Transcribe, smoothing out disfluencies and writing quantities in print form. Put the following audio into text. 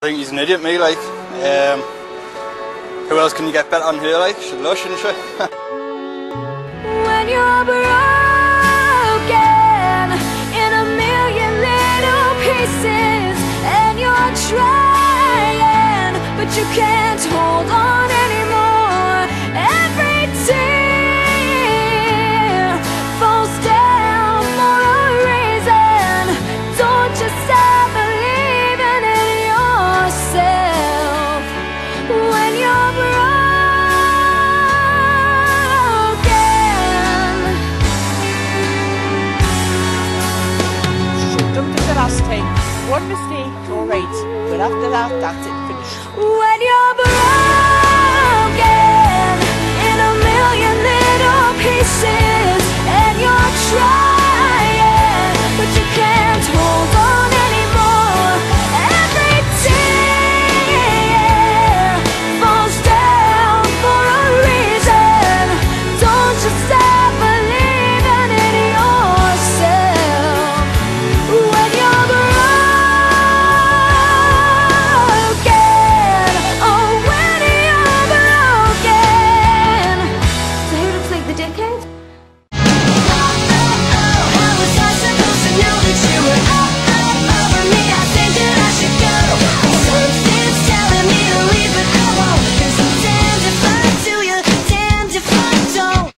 I think he's an idiot, me, like. Who else can you get better on her, like? She'd lush, shouldn't she? When you're broken in a million little pieces and you're trying, but you can't hold on anymore. Every tear falls down for a reason. Don't you stop believing in yourself when you're broken. Should have done the last time. One mistake, alright, but after that, that's it, finished. When you're broken in a million little pieces and you're trying